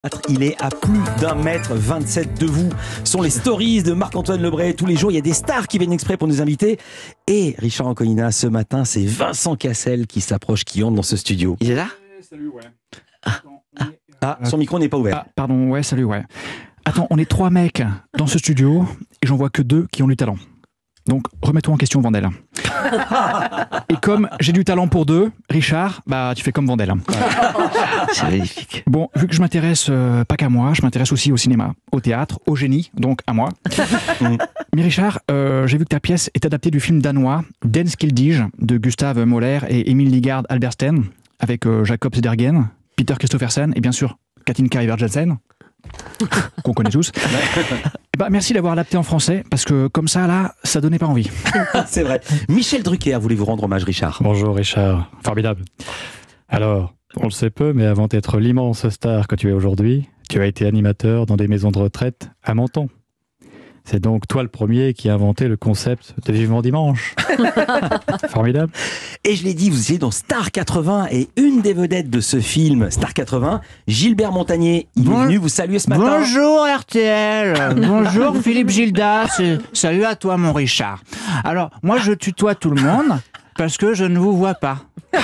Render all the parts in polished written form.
Il est à plus d'1,27 m de vous. Ce sont les stories de Marc-Antoine Lebray. Tous les jours, il y a des stars qui viennent exprès pour nous inviter. Et Richard Anconina, ce matin, c'est Vincent Cassel qui s'approche, qui entre dans ce studio. Il est là ? Salut, ouais. Son micro n'est pas ouvert. Ah, pardon, ouais, salut, ouais. Attends, on est 3 mecs dans ce studio et j'en vois que 2 qui ont du talent. Donc, remets-toi en question, Vandel. Et comme j'ai du talent pour 2, Richard, bah tu fais comme Vandel. C'est magnifique. Bon, vu que je m'intéresse pas qu'à moi, je m'intéresse aussi au cinéma, au théâtre, au génie, donc à moi. Mais Richard, j'ai vu que ta pièce est adaptée du film danois Den Skildige de Gustav Mahler et Emil Ligard Albersten, avec Jacob Sedergen, Peter Christophersen et bien sûr Katinka Evertsensen, qu'on connaît tous. Et bah, merci d'avoir adapté en français, parce que comme ça, là, ça donnait pas envie. C'est vrai. Michel Drucker voulait vous rendre hommage, Richard. Bonjour Richard, formidable. Alors, on le sait peu, mais avant d'être l'immense star que tu es aujourd'hui, tu as été animateur dans des maisons de retraite à Menton. C'est donc toi le premier qui a inventé le concept de Vivement Dimanche. Formidable. Et je l'ai dit, vous étiez dans Star 80 et une des vedettes de ce film, Star 80, Gilbert Montagnier, il est venu vous saluer ce matin. Bonjour RTL, bonjour Philippe Gildas, salut à toi mon Richard. Alors, moi je tutoie tout le monde parce que je ne vous vois pas.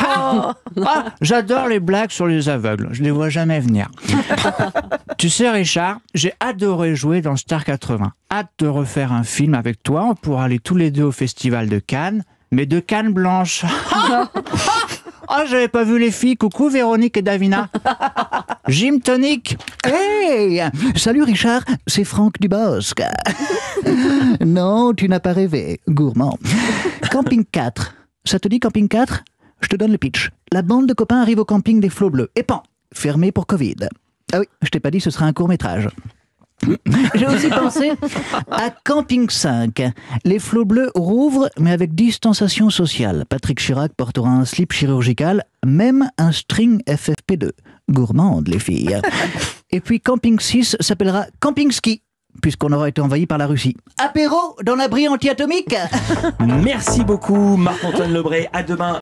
J'adore les blagues sur les aveugles, je les vois jamais venir. Tu sais Richard, j'ai adoré jouer dans Star 80. Hâte de refaire un film avec toi, on pourra aller tous les deux au festival de Cannes, mais de Cannes blanche. J'avais pas vu les filles, coucou Véronique et Davina. Gym tonic. Hey, salut Richard, c'est Franck Dubosc. Non, tu n'as pas rêvé, gourmand. Camping 4, ça te dit Camping 4 ? Je te donne le pitch. La bande de copains arrive au camping des Flots Bleus. Et pan, fermé pour Covid. Ah oui, je t'ai pas dit, ce sera un court-métrage. J'ai aussi pensé à Camping 5. Les Flots Bleus rouvrent, mais avec distanciation sociale. Patrick Chirac portera un slip chirurgical, même un string FFP2. Gourmande, les filles. Et puis Camping 6 s'appellera Camping Ski, puisqu'on aura été envahi par la Russie. Apéro dans l'abri anti-atomique. Merci beaucoup Marc-Antoine Lebray. À demain.